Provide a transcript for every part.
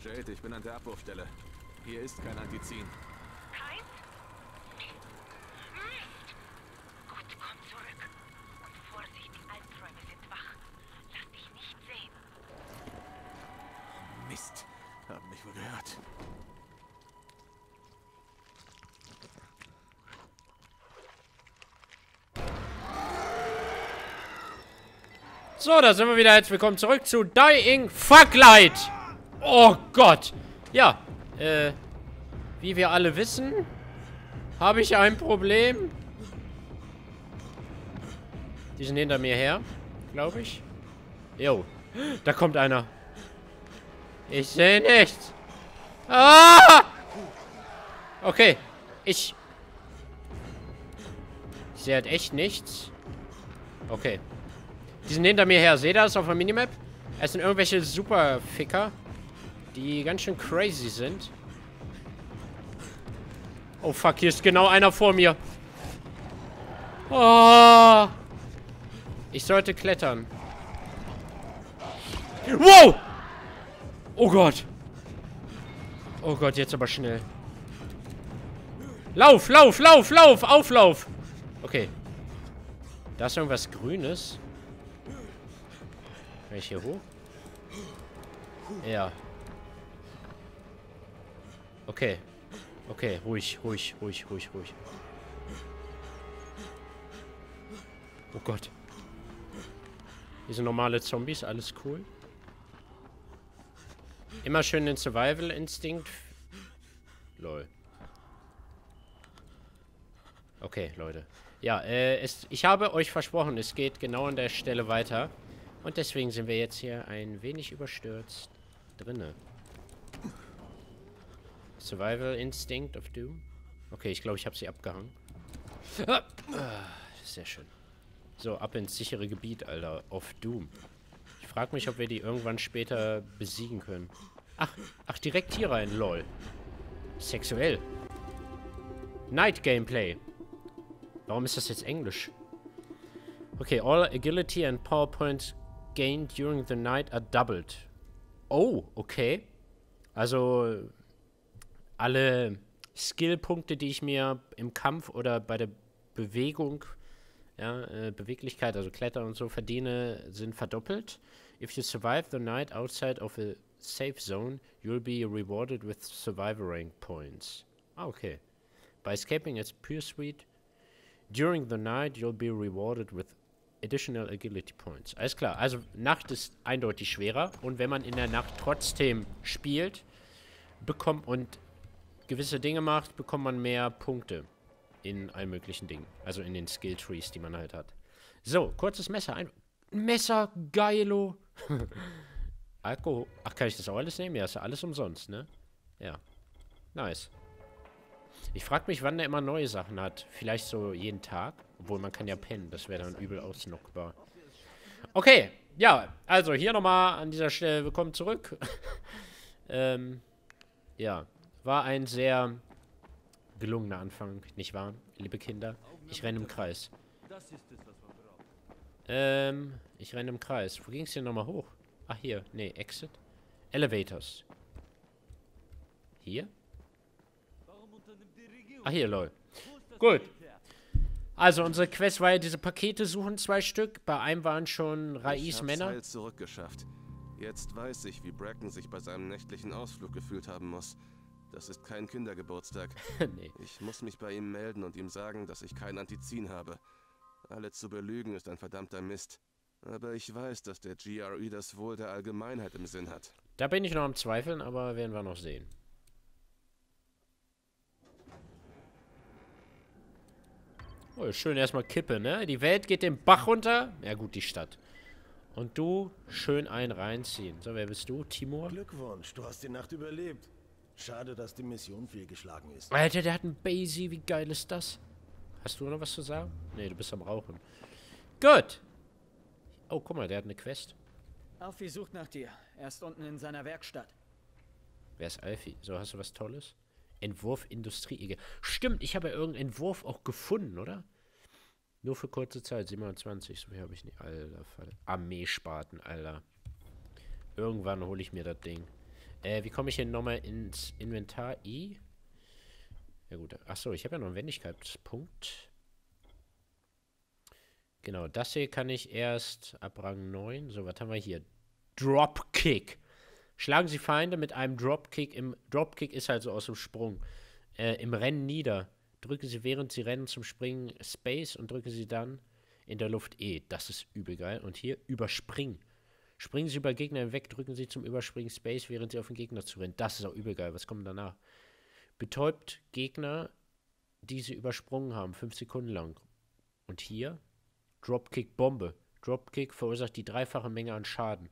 Jade, ich bin an der Abwurfstelle. Hier ist kein Antizin. Keins? Mist! Gut, komm zurück. Und Vorsicht, die Albträume sind wach. Lass dich nicht sehen. Mist. Haben mich wohl gehört. So, da sind wir wieder. Herzlich willkommen zurück zu Dying Fucklight. Oh Gott. Ja, wie wir alle wissen, habe ich ein Problem. Die sind hinter mir her, glaube ich. Jo, da kommt einer. Ich sehe nichts. Ah! Okay, ich sehe halt echt nichts. Okay. Die sind hinter mir her. Seht ihr das auf der Minimap? Es sind irgendwelche Superficker, die ganz schön crazy sind. Oh fuck, hier ist genau einer vor mir. Oh. Ich sollte klettern. Wow! Oh Gott. Oh Gott, jetzt aber schnell. Lauf, lauf, lauf, lauf, Auflauf. Okay. Da ist irgendwas Grünes. Kann ich hier hoch? Ja. Okay. Okay, ruhig, ruhig, ruhig, ruhig, ruhig. Oh Gott. Hier sind normale Zombies, alles cool. Immer schön den Survival-Instinkt. Lol. Okay, Leute. Ja, ich habe euch versprochen, es geht genau an der Stelle weiter. Und deswegen sind wir jetzt hier ein wenig überstürzt drinne. Survival Instinct of Doom. Okay, ich glaube, ich habe sie abgehangen. Sehr schön. So, ab ins sichere Gebiet, Alter. Of Doom. Ich frage mich, ob wir die irgendwann später besiegen können. Ach, direkt hier rein, lol. Sexuell. Night Gameplay. Warum ist das jetzt Englisch? Okay, all agility and power points gained during the night are doubled. Oh, okay. Also alle Skillpunkte, die ich mir im Kampf oder bei der Bewegung, ja, Beweglichkeit, also Klettern und so verdiene, sind verdoppelt. If you survive the night outside of a safe zone, you'll be rewarded with survivor rank points. Ah, okay. By escaping its pursuit during the night, you'll be rewarded with additional agility points. Alles klar. Also Nacht ist eindeutig schwerer. Und wenn man in der Nacht trotzdem spielt, bekommt und gewisse Dinge macht, bekommt man mehr Punkte in allen möglichen Dingen. Also in den Skill Trees, die man halt hat. So, kurzes Messer. Ein Messer, geilo. Alkohol. Ach, kann ich das auch alles nehmen? Ja, ist ja alles umsonst, ne? Ja. Nice. Ich frage mich, wann der immer neue Sachen hat. Vielleicht so jeden Tag. Obwohl, man kann ja pennen. Das wäre dann übel ausnockbar. Okay. Ja, also hier nochmal an dieser Stelle willkommen zurück. Ja. War ein sehr gelungener Anfang, nicht wahr, liebe Kinder? Ich renne im Kreis. Ich renne im Kreis. Wo ging es denn nochmal hoch? Ach, hier. Nee, Exit. Elevators. Hier? Ah, hier, lol. Gut. Also, unsere Quest war ja diese Pakete suchen, 2 Stück. Bei einem waren schon Rais Männer. Heil zurückgeschafft. Jetzt weiß ich, wie Bracken sich bei seinem nächtlichen Ausflug gefühlt haben muss. Das ist kein Kindergeburtstag. Nee. Ich muss mich bei ihm melden und ihm sagen, dass ich kein Antizin habe. Alle zu belügen ist ein verdammter Mist. Aber ich weiß, dass der GRE das Wohl der Allgemeinheit im Sinn hat. Da bin ich noch am Zweifeln, aber werden wir noch sehen. Oh, schön erstmal Kippe, ne? Die Welt geht den Bach runter. Ja gut, die Stadt. Und du schön einen reinziehen. So, wer bist du? Timur? Glückwunsch, du hast die Nacht überlebt. Schade, dass die Mission fehlgeschlagen ist. Alter, der hat einen Basie. Wie geil ist das? Hast du noch was zu sagen? Nee, du bist am Rauchen. Gut. Oh, guck mal, der hat eine Quest. Alfie sucht nach dir. Er ist unten in seiner Werkstatt. Wer ist Alfie? So, hast du was Tolles? Entwurf Industrie. Stimmt, ich habe ja irgendeinen Entwurf auch gefunden, oder? Nur für kurze Zeit, 27. So viel habe ich nicht. Alter, Fall. Armeespaten, Alter. Irgendwann hole ich mir das Ding. Wie komme ich hier nochmal ins Inventar? I? Ja gut. Achso, ich habe ja noch einen Wendigkeitspunkt. Genau, das hier kann ich erst ab Rang 9. So, was haben wir hier? Dropkick. Schlagen Sie Feinde mit einem Dropkick im... Dropkick ist halt so aus dem Sprung. Im Rennen nieder. Drücken Sie, während Sie rennen, zum Springen Space und drücken Sie dann in der Luft E. Das ist übel geil. Und hier überspringen. Springen Sie über Gegner hinweg, drücken Sie zum Überspringen Space, während Sie auf den Gegner zu rennen. Das ist auch übel geil. Was kommt danach? Betäubt Gegner, die Sie übersprungen haben, 5 Sekunden lang. Und hier Dropkick Bombe. Dropkick verursacht die dreifache Menge an Schaden.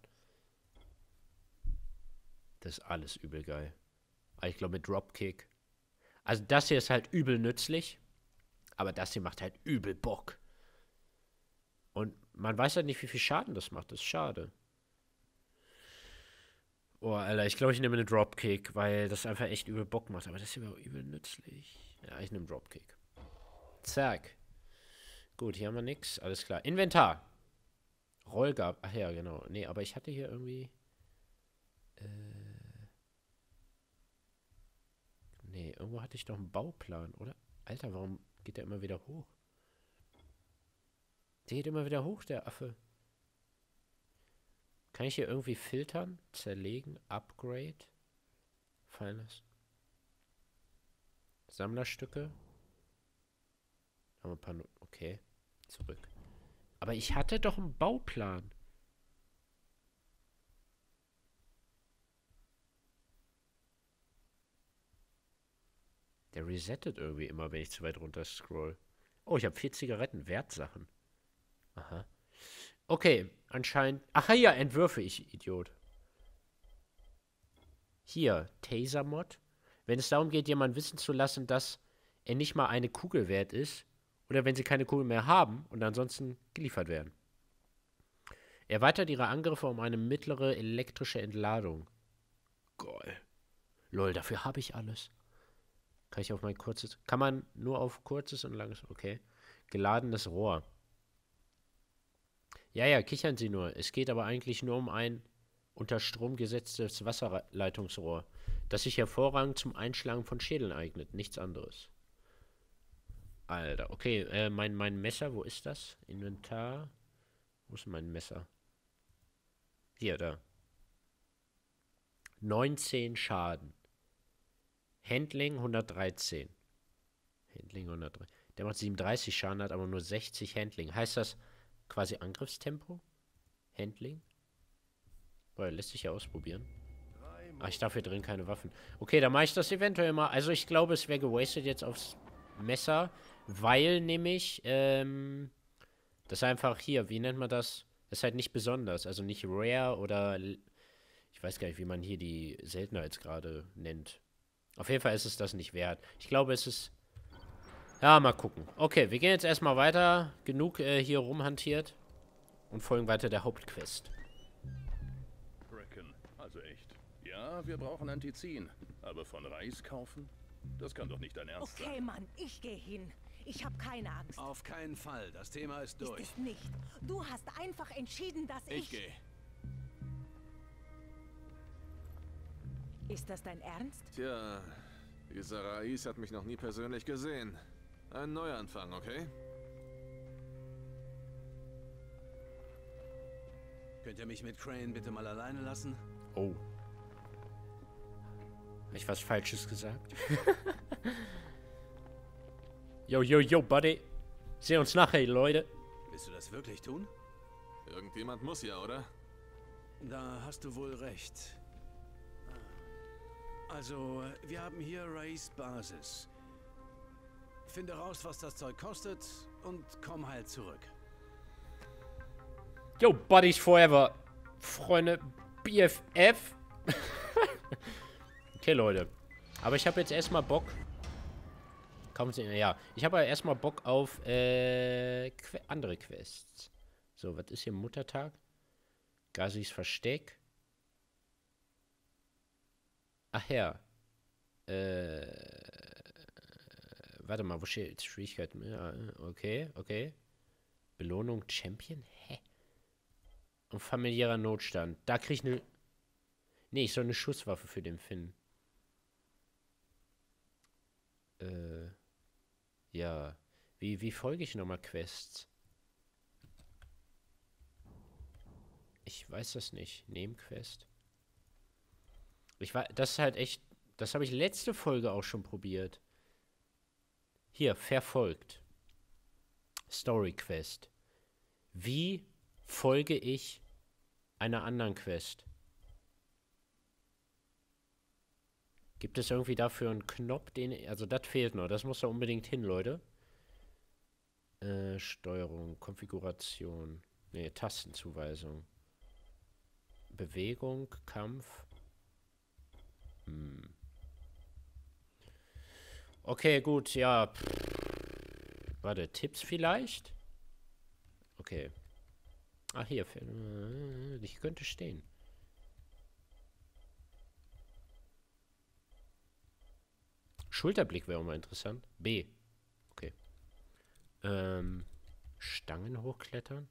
Das ist alles übel geil. Aber ich glaube mit Dropkick. Also das hier ist halt übel nützlich. Aber das hier macht halt übel Bock. Und man weiß halt nicht, wie viel Schaden das macht. Das ist schade. Oh, Alter, ich glaube, ich nehme eine Dropkick, weil das einfach echt übel Bock macht. Aber das hier war übel nützlich. Ja, ich nehme Dropkick. Zack. Gut, hier haben wir nichts. Alles klar. Inventar. Rollgab. Ach ja, genau. Nee, aber ich hatte hier irgendwie... Nee, irgendwo hatte ich doch einen Bauplan, oder? Alter, warum geht der immer wieder hoch? Der geht immer wieder hoch, der Affe. Kann ich hier irgendwie filtern? Zerlegen? Upgrade? Fallen lassen? Sammlerstücke? Haben wir ein paar... Okay. Zurück. Aber ich hatte doch einen Bauplan. Der resettet irgendwie immer, wenn ich zu weit runter scroll. Oh, ich habe 4 Zigaretten. Wertsachen. Aha. Okay, anscheinend... Ach ja, Entwürfe, ich Idiot. Hier, Taser-Mod. Wenn es darum geht, jemanden wissen zu lassen, dass er nicht mal eine Kugel wert ist, oder wenn sie keine Kugel mehr haben und ansonsten geliefert werden. Erweitert ihre Angriffe um eine mittlere elektrische Entladung. Geil. Lol, dafür habe ich alles. Kann ich auf mein kurzes... Kann man nur auf kurzes und langes... Okay. Geladenes Rohr. Ja, kichern Sie nur. Es geht aber eigentlich nur um ein unter Strom gesetztes Wasserleitungsrohr, das sich hervorragend zum Einschlagen von Schädeln eignet. Nichts anderes. Alter, okay. Mein Messer, wo ist das? Inventar. Wo ist mein Messer? Hier, da. 19 Schaden. Handling 113. Handling 103. Der macht 37 Schaden, hat aber nur 60 Handling. Heißt das quasi Angriffstempo? Handling? Boah, lässt sich ja ausprobieren. Ach, ich darf hier drin keine Waffen. Okay, dann mache ich das eventuell mal. Also ich glaube, es wäre gewastet jetzt aufs Messer, weil nämlich, das ist einfach hier, wie nennt man das? Das ist halt nicht besonders, also nicht rare oder, ich weiß gar nicht, wie man hier die Seltenheitsgrade nennt. Auf jeden Fall ist es das nicht wert. Ich glaube, es ist... Ja, mal gucken. Okay, wir gehen jetzt erstmal weiter. Genug hier rumhantiert. Und folgen weiter der Hauptquest. Reckon, also echt. Ja, wir brauchen Antizin. Aber von Reis kaufen? Das kann doch nicht dein Ernst sein. Okay, Mann, ich gehe hin. Ich habe keine Angst. Auf keinen Fall. Das Thema ist durch. Ist es nicht. Du hast einfach entschieden, dass Ich gehe. Ist das dein Ernst? Tja, dieser Rais hat mich noch nie persönlich gesehen. Ein Neuanfang, okay? Könnt ihr mich mit Crane bitte mal alleine lassen? Oh. Hab ich was Falsches gesagt? Yo, Buddy. Sehen uns nachher, Leute. Willst du das wirklich tun? Irgendjemand muss ja, oder? Da hast du wohl recht. Also, wir haben hier Rays Basis. Finde raus, was das Zeug kostet und komm heil zurück. Yo, Buddies forever. Freunde, BFF. Okay, Leute. Aber ich habe jetzt erstmal Bock. Kommen Sie, ja. Ich habe erstmal Bock auf andere Quests. So, was ist hier Muttertag? Gazis Versteck. Ach ja. Warte mal, wo steht Schwierigkeit? Ja, okay. Belohnung Champion? Hä? Und familiärer Notstand. Da krieg ich eine... Nee, ich soll eine Schusswaffe für den finden. Ja. Wie folge ich nochmal Quests? Ich weiß das nicht. Nebenquest. Das ist halt echt... Das habe ich letzte Folge auch schon probiert. Hier, verfolgt. Story Quest. Wie folge ich einer anderen Quest? Gibt es irgendwie dafür einen Knopf, den... Also das fehlt noch. Das muss da unbedingt hin, Leute. Steuerung, Konfiguration. Ne, Tastenzuweisung. Bewegung, Kampf. Okay, gut, ja. Warte, Tipps vielleicht? Okay. Ach, hier. Ich könnte stehen. Schulterblick wäre auch mal interessant. B. Okay. Stangen hochklettern.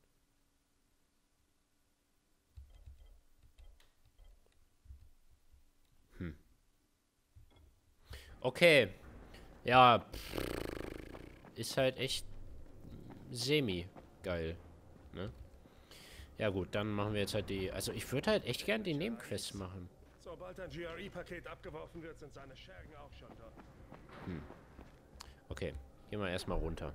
Okay. Ja. Ist halt echt semi-geil. Ne? Ja gut, dann machen wir jetzt halt die... Also ich würde halt echt gern die Nebenquests machen. Sobald ein GRE-Paket abgeworfen wird, sind seine Schergen auch schon dort. Okay, gehen wir erstmal runter.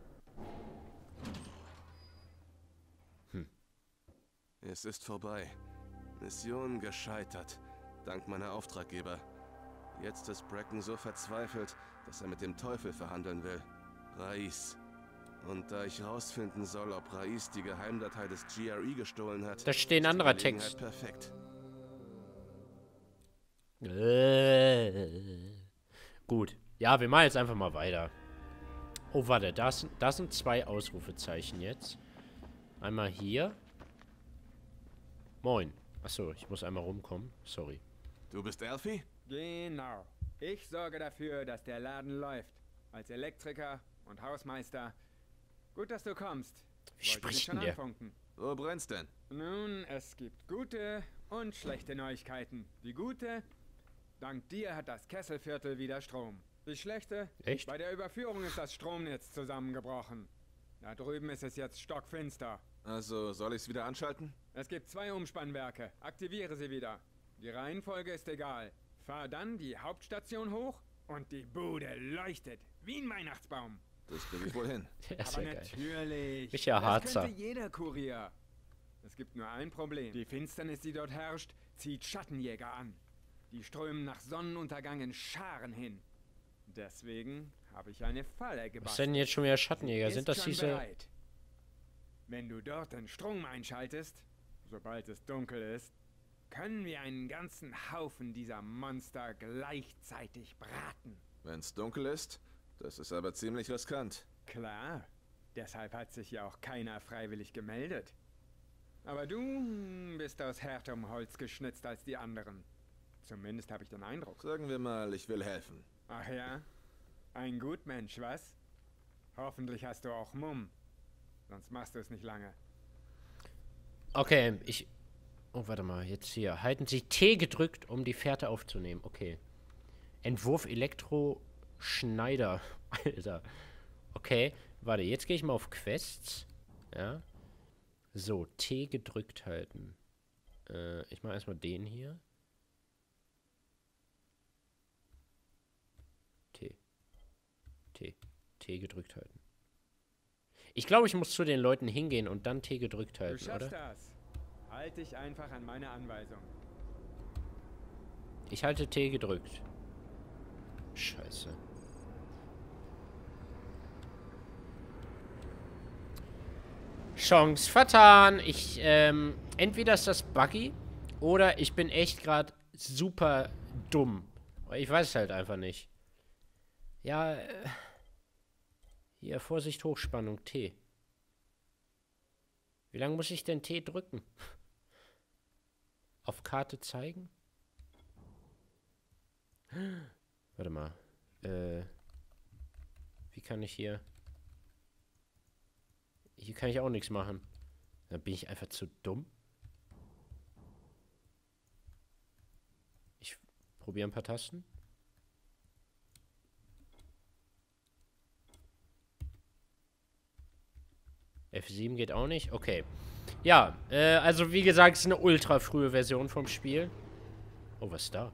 Es ist vorbei. Mission gescheitert. Dank meiner Auftraggeber. Jetzt ist Bracken so verzweifelt, dass er mit dem Teufel verhandeln will. Rais. Und da ich rausfinden soll, ob Rais die Geheimdatei des GRE gestohlen hat... Da steht ein anderer Text. Perfekt. Gut. Ja, wir machen jetzt einfach mal weiter. Oh, warte. Da sind 2 Ausrufezeichen jetzt. Einmal hier. Moin. Achso, ich muss einmal rumkommen. Sorry. Du bist Alfie? Genau. Ich sorge dafür, dass der Laden läuft. Als Elektriker und Hausmeister. Gut, dass du kommst. Wie spricht denn der? Wo brennt's denn? Nun, es gibt gute und schlechte Neuigkeiten. Die gute, dank dir hat das Kesselviertel wieder Strom. Die schlechte, echt? Bei der Überführung ist das Stromnetz zusammengebrochen. Da drüben ist es jetzt stockfinster. Also, soll ich's wieder anschalten? Es gibt 2 Umspannwerke. Aktiviere sie wieder. Die Reihenfolge ist egal. Fahr dann die Hauptstation hoch und die Bude leuchtet wie ein Weihnachtsbaum. Das krieg ich wohl hin. Aber ja natürlich. Ist ja Das Harzer. könnte jeder Kurier. Es gibt nur ein Problem. Die Finsternis, die dort herrscht, zieht Schattenjäger an. Die strömen nach Sonnenuntergang in Scharen hin. Deswegen habe ich eine Falle gebastelt. Was sind denn jetzt schon wieder Schattenjäger? Sind das schon diese... bereit. Wenn du dort den Strom einschaltest, sobald es dunkel ist, können wir einen ganzen Haufen dieser Monster gleichzeitig braten. Wenn's dunkel ist, das ist aber ziemlich riskant. Klar, deshalb hat sich ja auch keiner freiwillig gemeldet. Aber du bist aus härterem Holz geschnitzt als die anderen. Zumindest habe ich den Eindruck. Sagen wir mal, ich will helfen. Ach ja? Ein Gutmensch, was? Hoffentlich hast du auch Mumm. Sonst machst du es nicht lange. Okay, oh, warte mal, jetzt hier. Halten Sie T gedrückt, um die Fährte aufzunehmen. Okay. Entwurf Elektroschneider. Alter. Okay, warte, jetzt gehe ich mal auf Quests. Ja. So, T gedrückt halten. Ich mache erstmal den hier. T gedrückt halten. Ich glaube, ich muss zu den Leuten hingehen und dann T gedrückt halten, Du schaffst oder? das. Halt dich einfach an meine Anweisung. Ich halte T gedrückt. Scheiße. Chance vertan. Entweder ist das buggy oder ich bin echt gerade super dumm. Ich weiß es halt einfach nicht. Ja, hier, Vorsicht, Hochspannung, T. Wie lange muss ich denn T drücken? Auf Karte zeigen? Warte mal. Wie kann ich hier... Hier kann ich auch nichts machen. Dann bin ich einfach zu dumm. Probieren ein paar Tasten. F7 geht auch nicht. Okay. Ja, also wie gesagt, es ist eine ultra frühe Version vom Spiel. Oh, was ist da?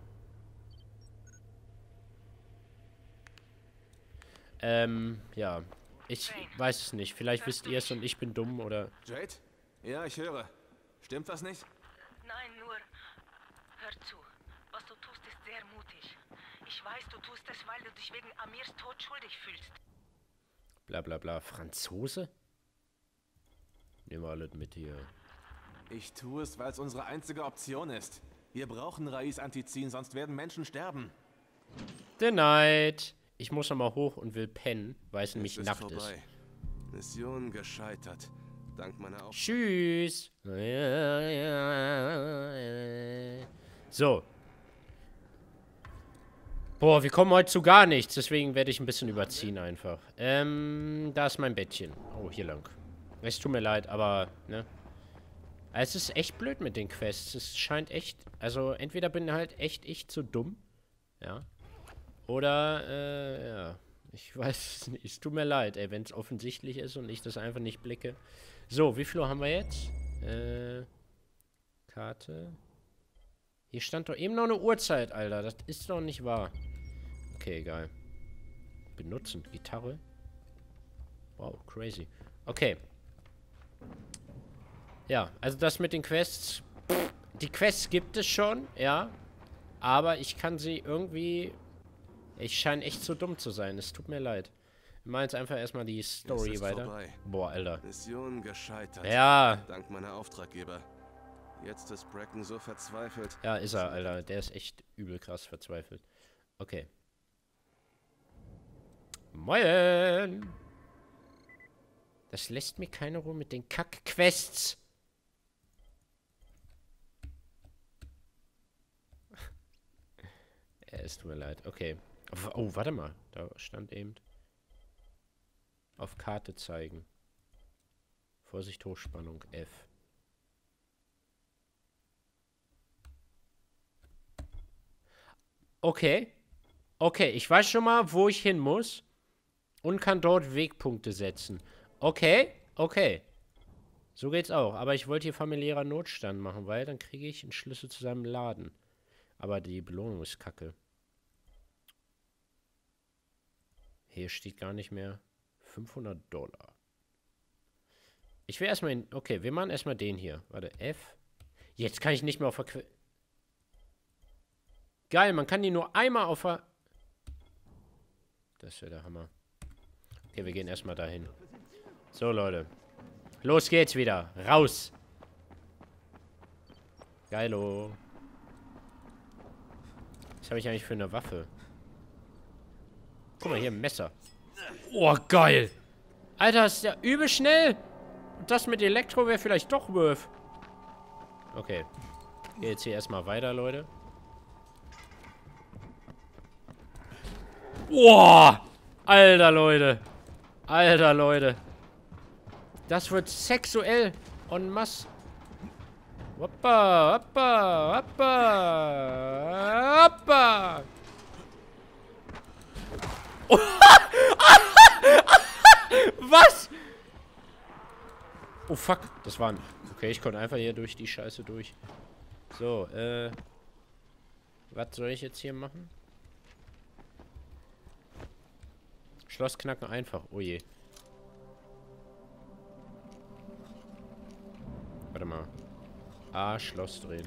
Ja. Ich weiß es nicht. Vielleicht wisst ihr es und ich bin dumm oder... Jade? Ja, ich höre. Stimmt was nicht? Nein, nur hör zu. Was du tust, ist sehr mutig. Ich weiß, du tust es, weil du dich wegen Amirs Tod schuldig fühlst. Bla bla bla. Franzose? Nehmen wir alles mit hier. Ich tue es, weil es unsere einzige Option ist. Wir brauchen Rais Antizin, sonst werden Menschen sterben. Denied. Ich muss nochmal hoch und will pennen, weil es nämlich Nacht ist. Mission gescheitert. Dank meiner Aufgabe. Tschüss. So. Boah, wir kommen heute zu gar nichts, deswegen werde ich ein bisschen überziehen einfach. Da ist mein Bettchen. Oh, hier lang. Es tut mir leid, aber, ne. Es ist echt blöd mit den Quests. Es scheint echt, also entweder bin halt echt ich zu dumm, ja. Oder, ja, ich weiß es nicht. Es tut mir leid, ey, wenn es offensichtlich ist und ich das einfach nicht blicke. So, wie viel Uhr haben wir jetzt? Karte. Hier stand doch eben noch eine Uhrzeit, Alter. Das ist doch nicht wahr. Okay, egal. Benutzen. Gitarre. Wow, crazy. Okay. Ja, also das mit den Quests. Pff, die Quests gibt es schon, ja. Aber ich kann sie irgendwie... Ich scheine echt zu dumm zu sein. Es tut mir leid. Wir machen jetzt einfach erstmal die Story weiter. Vorbei. Boah, Alter. Mission gescheitert. Ja. Dank meiner Auftraggeber. Jetzt ist Bracken so verzweifelt. Ja, ist er, Alter. Der ist echt übel krass verzweifelt. Okay. Moin! Das lässt mir keine Ruhe mit den Kack-Quests. Ja, es tut mir leid. Okay. Oh, warte mal. Da stand eben. Auf Karte zeigen. Vorsicht, Hochspannung. F. Okay. Okay, ich weiß schon mal, wo ich hin muss. Und kann dort Wegpunkte setzen. Okay, okay. So geht's auch. Aber ich wollte hier familiärer Notstand machen, weil dann kriege ich einen Schlüssel zu seinem Laden. Aber die Belohnung ist kacke. Hier steht gar nicht mehr $500. Ich will erstmal in... Okay, wir machen erstmal den hier. Warte, F. Jetzt kann ich nicht mehr auf der... Geil, man kann die nur einmal auf der... Das wäre der Hammer. Okay, wir gehen erstmal dahin. So, Leute. Los geht's wieder. Raus. Geilo. Was habe ich eigentlich für eine Waffe? Guck mal, hier ein Messer. Oh, geil. Alter, ist ja übel schnell. Und das mit Elektro wäre vielleicht doch Wurf. Okay. Gehe jetzt hier erstmal weiter, Leute. Boah. Alter, Leute. Alter, Leute. Das wird sexuell en masse. Hoppa, hoppa, hoppa, hoppa. Was? Oh, fuck. Das war ein... Okay, ich konnte einfach hier durch die Scheiße durch. So, was soll ich jetzt hier machen? Schloss knacken einfach. Oh je. Warte mal. A, Schloss drehen.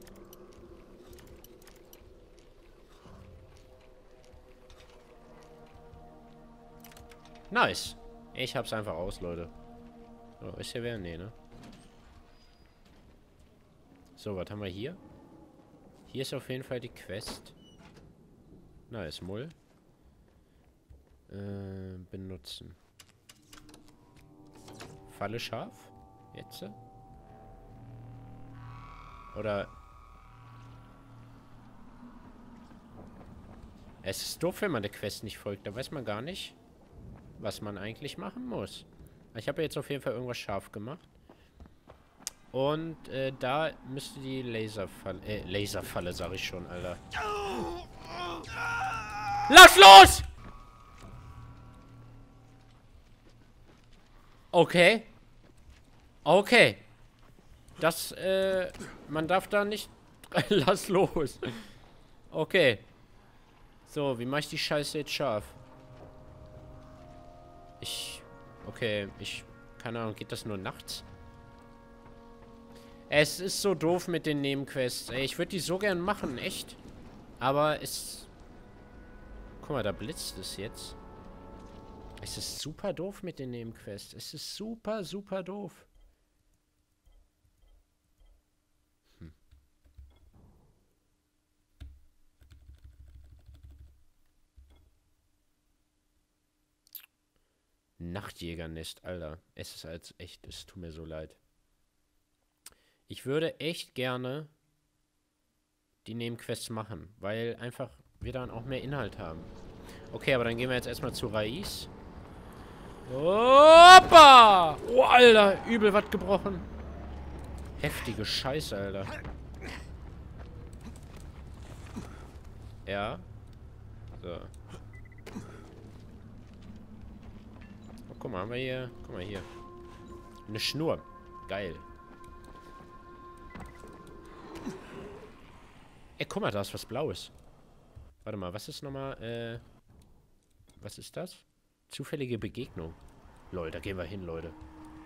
Nice. Ich hab's einfach aus, Leute. So, ist hier wer? Nee, ne? So, was haben wir hier? Hier ist auf jeden Fall die Quest. Nice, Mull. Benutzen. Falle scharf? Jetzt? Oder... Es ist doof, wenn man der Quest nicht folgt. Da weiß man gar nicht, was man eigentlich machen muss. Ich habe jetzt auf jeden Fall irgendwas scharf gemacht. Und da müsste die Laserfalle... Laserfalle, sag ich schon, Alter. Lass los! Okay. Okay. Das, man darf da nicht... Lass los. Okay. So, wie mache ich die Scheiße jetzt scharf? Okay, keine Ahnung, geht das nur nachts? Es ist so doof mit den Nebenquests. Ey, ich würde die so gern machen, echt. Aber es... Guck mal, da blitzt es jetzt. Es ist super doof mit den Nebenquests. Es ist super, super doof. Nachtjägernest, Alter. Es ist als echt, es tut mir so leid. Ich würde echt gerne die Nebenquests machen, weil einfach wir dann auch mehr Inhalt haben. Okay, aber dann gehen wir jetzt erstmal zu Rais. Opa! Oh, Alter, übel was gebrochen. Heftige Scheiße, Alter. Ja. So. Guck mal, haben wir hier... Guck mal hier. Eine Schnur. Geil. Ey, guck mal, da ist was Blaues. Warte mal, was ist nochmal, was ist das? Zufällige Begegnung. Lol, da gehen wir hin, Leute.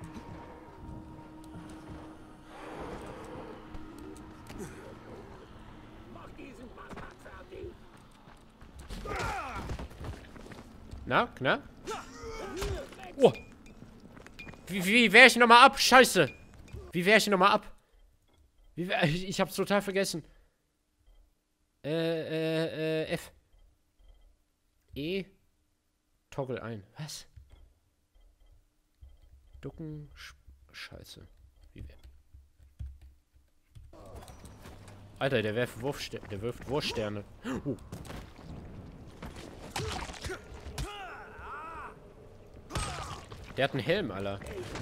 Na? Oh! Wie wehr ich nochmal ab? Scheiße! Wie wehr ich nochmal ab? Ich hab's total vergessen. F. E. Toggle ein. Was? Ducken. Scheiße. Wie wehr? Alter, der wirft Wurfsterne. Der hat einen Helm, Alter.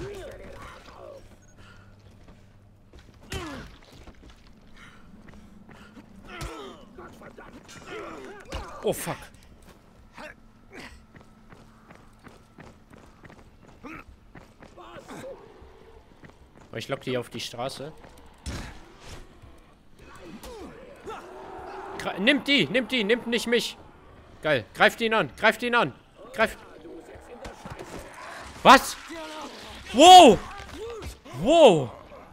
Oh, fuck. Oh, ich lock die auf die Straße. Nimmt nicht mich. Geil, greift ihn an. Was? Wow! Wow!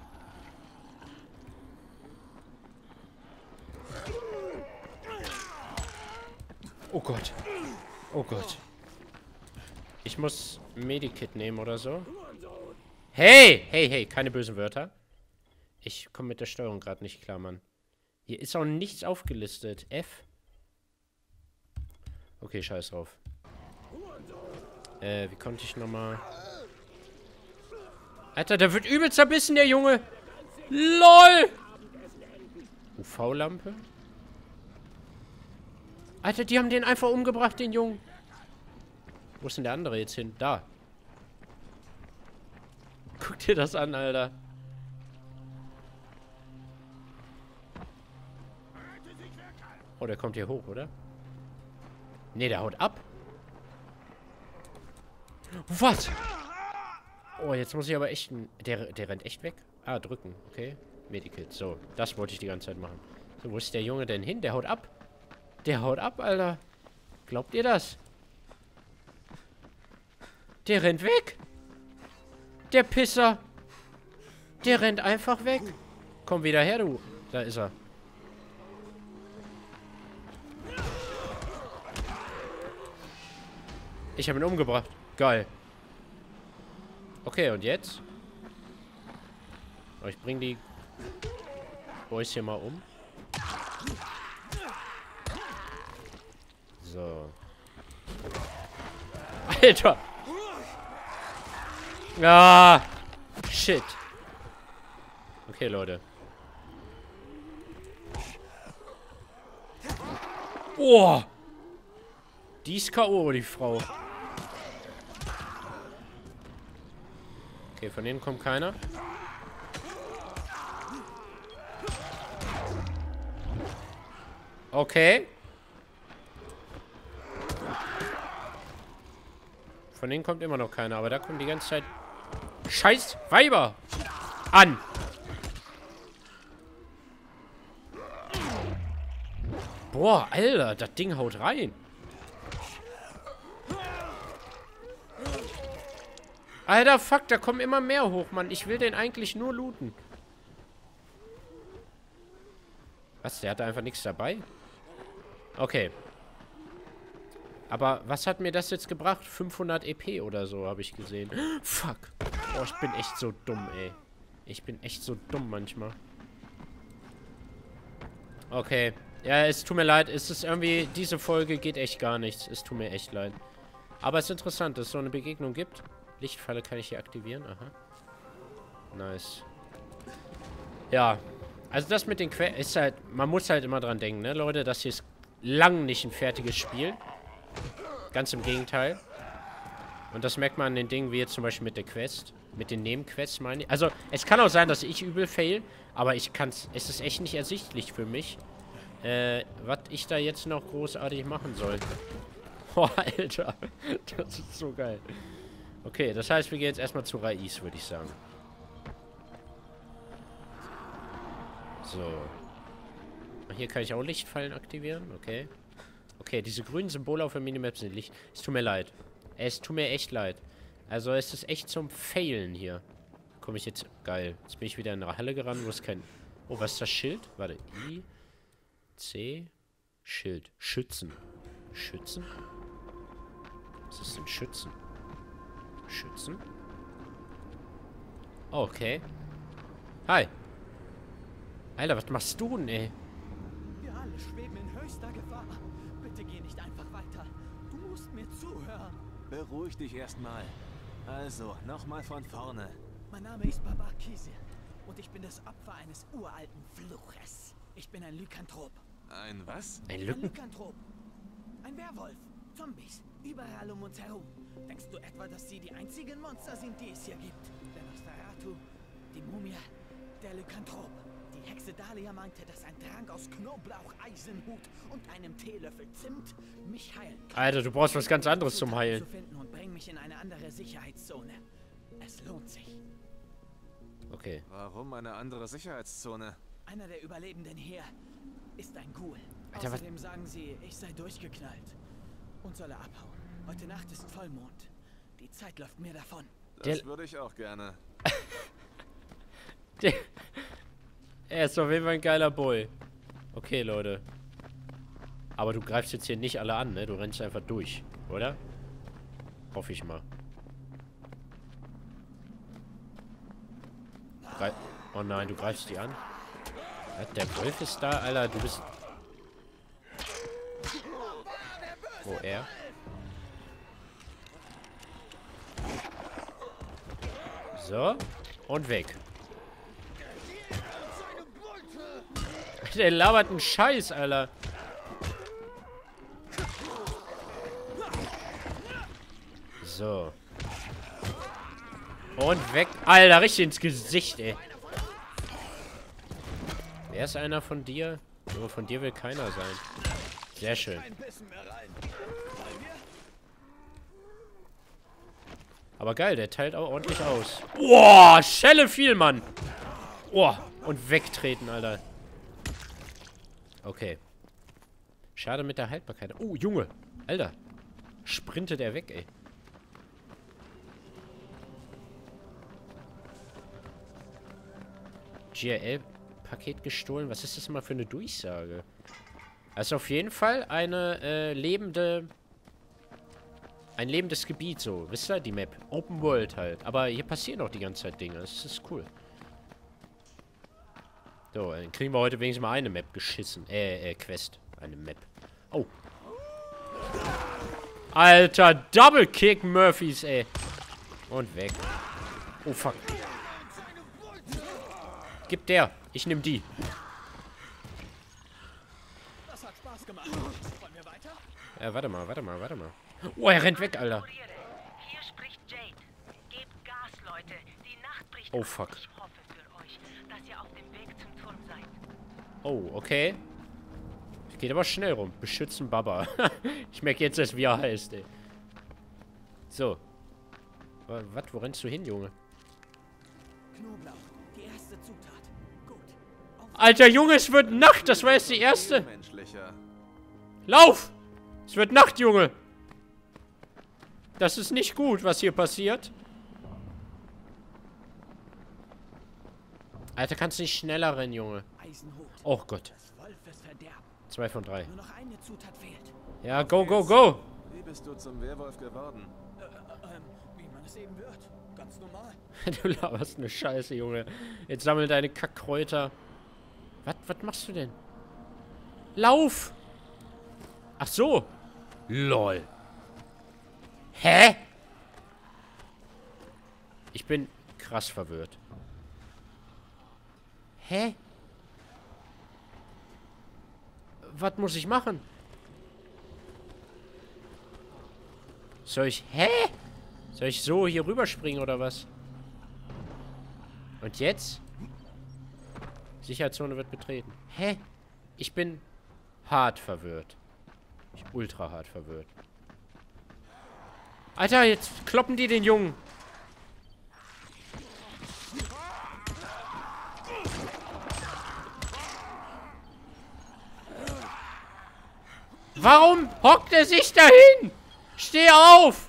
Oh Gott. Oh Gott. Ich muss Medikit nehmen oder so. Hey, keine bösen Wörter. Ich komme mit der Steuerung gerade nicht klar, Mann. Hier ist auch nichts aufgelistet. F. Okay, scheiß drauf. Wie konnte ich nochmal... Alter, der wird übel zerbissen, der Junge. LOL! UV-Lampe? Alter, die haben den einfach umgebracht, den Jungen. Wo ist denn der andere jetzt hin? Da. Guck dir das an, Alter. Oh, der kommt hier hoch, oder? Nee, der haut ab. Was? Oh, jetzt muss ich aber echt... Der rennt echt weg? Ah, drücken. Okay. Medikit. So, das wollte ich die ganze Zeit machen. So, wo ist der Junge denn hin? Der haut ab. Der haut ab, Alter. Glaubt ihr das? Der rennt weg. Der Pisser. Der rennt einfach weg. Komm wieder her, du. Da ist er. Ich habe ihn umgebracht. Geil. Okay, und jetzt? Oh, ich bring die Boys hier mal um. So. Alter! Ah! Shit. Okay, Leute. Oh! Die ist K.O., die Frau. Okay, von denen kommt keiner. Okay. Von denen kommt immer noch keiner, aber da kommen die ganze Zeit scheiß Weiber an. Boah, Alter, das Ding haut rein. Alter, fuck, da kommen immer mehr hoch, Mann. Ich will den eigentlich nur looten. Was, der hatte einfach nichts dabei? Okay. Aber was hat mir das jetzt gebracht? 500 EP oder so, habe ich gesehen. Fuck. Oh, ich bin echt so dumm, ey. Ich bin echt so dumm manchmal. Okay. Ja, es tut mir leid. Es ist irgendwie... Diese Folge geht echt gar nichts. Es tut mir echt leid. Aber es ist interessant, dass es so eine Begegnung gibt. Lichtfalle kann ich hier aktivieren. Aha. Nice. Ja. Also das mit den Quests ist halt... Man muss halt immer dran denken, ne, Leute? Das hier ist lang nicht ein fertiges Spiel. Ganz im Gegenteil. Und das merkt man an den Dingen, wie jetzt zum Beispiel mit der Quest. Mit den Nebenquests, meine ich. Also, es kann auch sein, dass ich übel fail. Aber ich kann's... Es ist echt nicht ersichtlich für mich, was ich da jetzt noch großartig machen soll. Boah, Alter. Das ist so geil. Okay, das heißt, wir gehen jetzt erstmal zu Rais, würde ich sagen. So. Hier kann ich auch Lichtfallen aktivieren. Okay. Okay, diese grünen Symbole auf der Minimap sind Licht. Es tut mir leid. Es tut mir echt leid. Also, es ist echt zum Failen hier. Komme ich jetzt... Geil. Jetzt bin ich wieder in eine Halle gerannt, wo es kein... Oh, was ist das Schild? Warte. I... C... Schild. Schützen. Schützen? Was ist denn Schützen? Schützen? Oh, okay. Hi. Alter, was machst du denn, ey? Wir alle schweben in höchster Gefahr. Bitte geh nicht einfach weiter. Du musst mir zuhören. Beruhig dich erstmal. Also, nochmal von vorne. Mein Name ist Baba Kisir und ich bin das Opfer eines uralten Fluches. Ich bin ein Lykanthrop. Ein was? Ein Ein Lücken... Lykanthrop. Ein Werwolf. Zombies. Überall um uns herum. Denkst du etwa, dass sie die einzigen Monster sind, die es hier gibt? Der Nosferatu, die Mumie, der Lykanthrop. Die Hexe Dahlia meinte, dass ein Trank aus Knoblauch, Eisenhut und einem Teelöffel Zimt mich heilen kann. Alter, du brauchst was ganz anderes zum Heilen. Zu finden und bring mich in eine andere Sicherheitszone. Es lohnt sich. Okay. Warum eine andere Sicherheitszone? Einer der Überlebenden hier ist ein Ghoul. Alter, was- Außerdem sagen sie, ich sei durchgeknallt und solle abhauen. Heute Nacht ist Vollmond. Die Zeit läuft mir davon. Das würde ich auch gerne. Er ist auf jeden Fall ein geiler Boy. Okay, Leute. Aber du greifst jetzt hier nicht alle an, ne? Du rennst einfach durch, oder? Hoffe ich mal. Oh nein, du greifst die an. Ja, der Wolf ist da, Alter. Du bist... Wo er? So. Und weg. Der labert einen Scheiß, Alter. So. Und weg. Alter, richtig ins Gesicht, ey. Wer ist einer von dir? Nur von dir will keiner sein. Sehr schön. Aber geil, der teilt auch ordentlich aus. Boah, Schelle viel, Mann. Boah, und wegtreten, Alter. Okay. Schade mit der Haltbarkeit. Oh, Junge. Alter. Sprintet er weg, ey. GRL-Paket gestohlen. Was ist das immer für eine Durchsage? Also auf jeden Fall eine lebende... Ein lebendes Gebiet, so. Wisst ihr? Die Map. Open World halt. Aber hier passieren auch die ganze Zeit Dinge. Das ist cool. So, dann kriegen wir heute wenigstens mal eine Map geschissen. Quest. Eine Map. Oh. Alter, Double Kick Murphys, ey. Und weg. Oh, fuck. Gib der. Ich nehm die. Das hat Spaß gemacht. Wollen wir weiter? Warte mal. Oh, er rennt weg, Alter. Hier spricht Jade. Gebt Gas, Leute. Die Nacht bricht Oh, fuck. an. Ich hoffe für euch, dass ihr auf dem Weg zum Turm seid. Oh, okay. Geht aber schnell rum. Beschützen Baba. Ich merke jetzt erst, wie er heißt, ey. So. Was? Wo rennst du hin, Junge? Knoblauch, die erste Zutat. Gut. Alter Junge, es wird Nacht. Das war jetzt die erste. Menschlicher. Lauf! Es wird Nacht, Junge. Das ist nicht gut, was hier passiert. Alter, kannst du nicht schneller rennen, Junge. Eisenhut. Oh Gott. Das Wolfesverderb. 2 von 3. Nur noch eine Zutat fehlt. Ja, go, go, go! Wie bist du zum Werwolf geworden? Wie man es eben wird. Ganz normal. Du laberst eine Scheiße, Junge. Jetzt sammel deine Kackkräuter. Was machst du denn? Lauf! Ach so. LOL. Hä? Ich bin krass verwirrt. Hä? Was muss ich machen? Soll ich... Hä? Soll ich so hier rüberspringen oder was? Und jetzt? Sicherheitszone wird betreten. Hä? Ich bin hart verwirrt. Ultra hart verwirrt. Alter, jetzt kloppen die den Jungen. Warum hockt er sich dahin? Steh auf!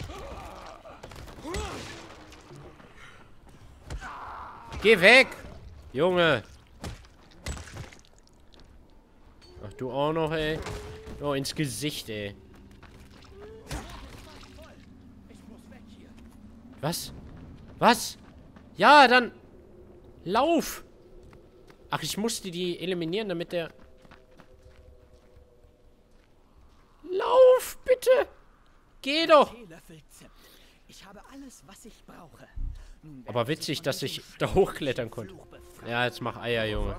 Geh weg! Junge! Ach, du auch noch, ey. Oh, ins Gesicht, ey. Was? Was? Ja, dann... Lauf! Ach, ich musste die eliminieren, damit der... Lauf, bitte! Geh doch! Ich habe alles, was ich brauche. Aber witzig, dass ich da hochklettern konnte. Ja, jetzt mach Eier, Junge.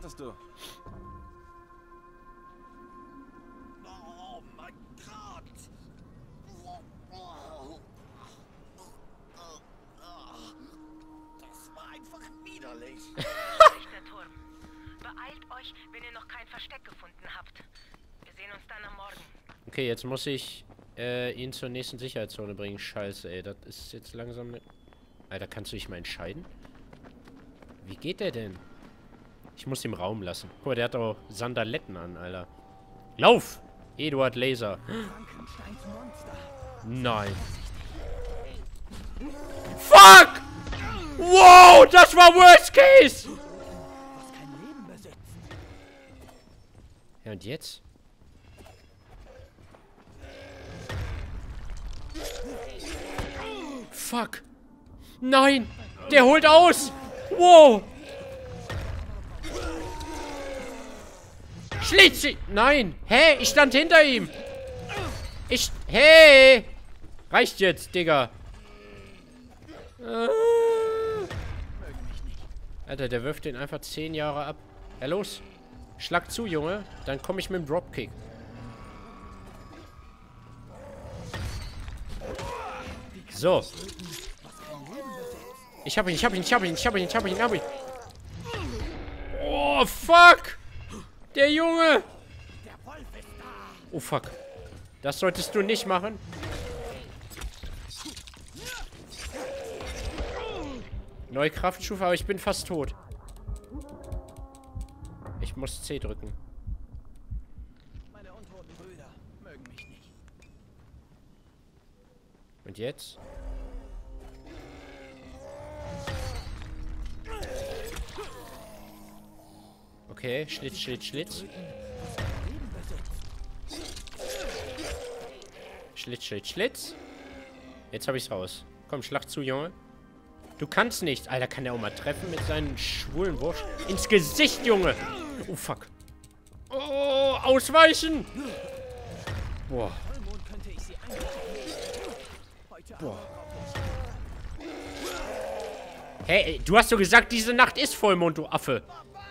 Oh mein Gott! Das war einfach widerlich. Der Turm. Beeilt euch, wenn ihr noch kein Versteck gefunden habt. Wir sehen uns dann am Morgen. Okay, jetzt muss ich ihn zur nächsten Sicherheitszone bringen. Scheiße, ey. Das ist jetzt langsam... Alter, kannst du dich mal entscheiden? Wie geht der denn? Ich muss ihm Raum lassen. Guck mal, der hat doch Sandaletten an, Alter. Lauf! Eduard Laser. Nein. Fuck! Wow, das war Worst Case! Ja, und jetzt? Fuck. Nein! Der holt aus! Wow! Schlitzi! Nein! Hä? Ich stand hinter ihm! Hey! Reicht jetzt, Digga! Alter, der wirft den einfach 10 Jahre ab. Ja, los! Schlag zu, Junge. Dann komme ich mit dem Dropkick. So. Ich hab ihn. Oh, fuck! Der Junge! Oh, fuck. Das solltest du nicht machen. Neue Kraftstufe, aber ich bin fast tot. Ich muss C drücken. Meine untoten Brüder mögen mich nicht. Und jetzt? Okay, Schlitz. Schlitz. Jetzt habe ich's raus. Komm, schlag zu, Junge. Du kannst nicht. Alter, kann der auch mal treffen mit seinen schwulen Wurst? Ins Gesicht, Junge! Oh, fuck. Oh, ausweichen! Boah. Boah. Hey, du hast doch gesagt, diese Nacht ist Vollmond, du Affe.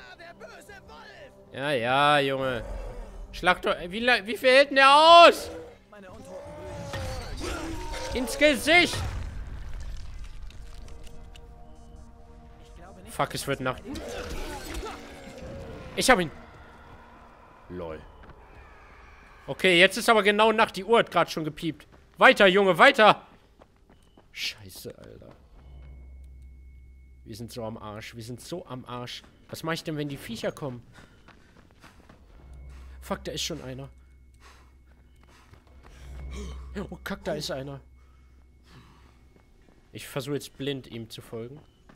Ja, Junge. Schlag doch... Wie viel hält denn der aus? Ins Gesicht! Fuck, es wird Nacht. Ich hab ihn. Lol. Okay, jetzt ist aber genau Nacht. Die Uhr hat gerade schon gepiept. Weiter, Junge, weiter! Scheiße, Alter. Wir sind so am Arsch. Wir sind so am Arsch. Was mache ich denn, wenn die Viecher kommen? Fuck, da ist schon einer. Oh, kack, da ist einer. Ich versuche jetzt blind ihm zu folgen.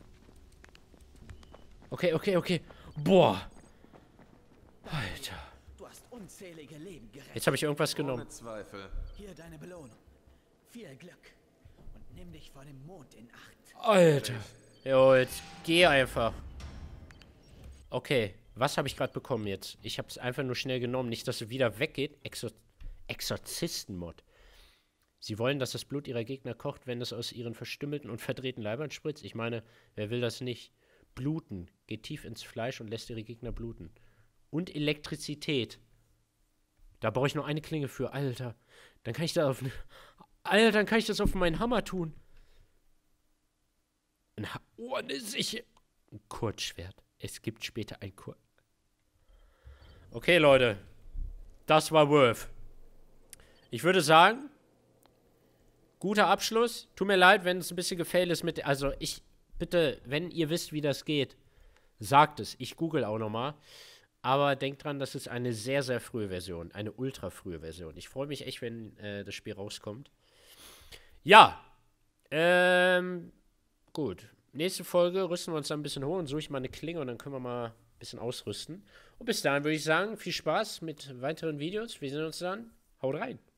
Okay, okay, okay. Boah. Alter. Du hast unzählige Leben gerettet. Jetzt habe ich irgendwas genommen. Ohne Zweifel. Hier deine Belohnung. Viel Glück. Und nimm dich vor dem Mond in Acht. Alter. Jo, jetzt geh einfach. Okay, was habe ich gerade bekommen jetzt? Ich habe es einfach nur schnell genommen. Nicht, dass es wieder weggeht. Exorzisten-Mod. Sie wollen, dass das Blut ihrer Gegner kocht, wenn es aus ihren verstümmelten und verdrehten Leibern spritzt. Ich meine, wer will das nicht? Bluten. Geht tief ins Fleisch und lässt ihre Gegner bluten. Und Elektrizität. Da brauche ich nur eine Klinge für. Alter. Dann kann ich da auf... Alter, dann kann ich das auf meinen Hammer tun. Oh, ne Sicher. Ein Kurzschwert. Es gibt später ein Kurz... Okay, Leute. Das war Worth. Ich würde sagen... Guter Abschluss. Tut mir leid, wenn es ein bisschen gefailt ist mit... Also, bitte, wenn ihr wisst, wie das geht, sagt es. Ich google auch nochmal. Aber denkt dran, das ist eine sehr, sehr frühe Version. Eine ultra frühe Version. Ich freue mich echt, wenn das Spiel rauskommt. Ja. Gut. Nächste Folge rüsten wir uns dann ein bisschen hoch und suche ich mal eine Klinge und dann können wir mal ein bisschen ausrüsten. Und bis dahin würde ich sagen, viel Spaß mit weiteren Videos. Wir sehen uns dann. Haut rein.